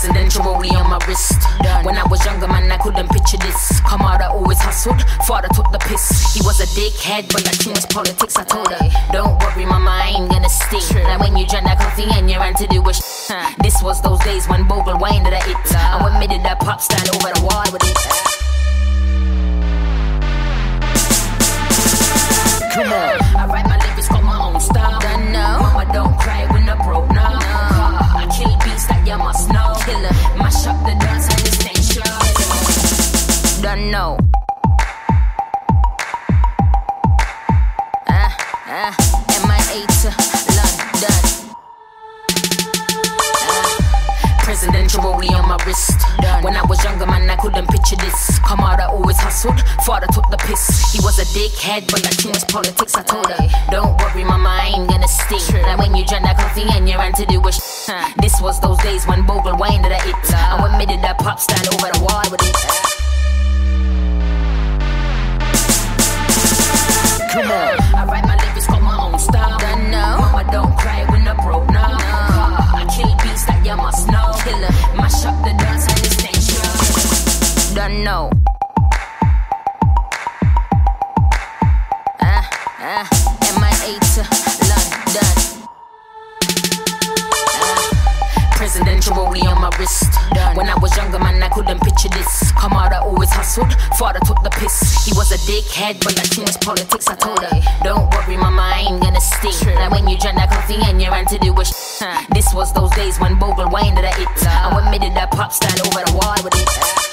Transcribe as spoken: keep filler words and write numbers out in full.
Presidential rollie on my wrist. When I was younger, man, I couldn't picture this. Come out, I always hustled. Father took the piss. He was a dickhead, but that thing was politics. I told her, don't worry, mama, I ain't gonna stay. Now when you drank that coffee and you ran to do a sh this was those days when Bogle wine that I hit. And when me did that pop stand over the wall with it. Come on, I write my lyrics, got my own style. Don't know. Mama, don't cry when I broke now. No. I kill beats that you must know. Killer, mash up the dance and the station. Don't know. Ah, ah, M I A to London. Ah, presidential rollie on my wrist. When I was younger, man, I couldn't picture this. Come out, I always hustled. Father took the piss. He was a dickhead, but that thing was politics. I told her, don't worry, mama, I ain't gonna stay. Now when you drank that coffee and you ran to do a sh this was those days when Bogle wine that I hit. And when me did that pop stand over the wall with it. Come on, I write my lyrics, got my own style. Don't know. Mama, don't cry when I broke now. No. I kill beats that you must know. Killer, mash up the dance and the station. Don't know. Ah, ah, M I A to London. Ah, presidential rollie on my wrist. When I was younger, man, I couldn't picture this. Come out, I always hustled. Father took the piss. He was a dickhead, but that thing was politics. I told her, don't worry, mama, I ain't gonna stay. Now when you drank that coffee and you ran to do a sh this was those days when Bogle wine that I hit. And when me did that pop stand over the wall with it.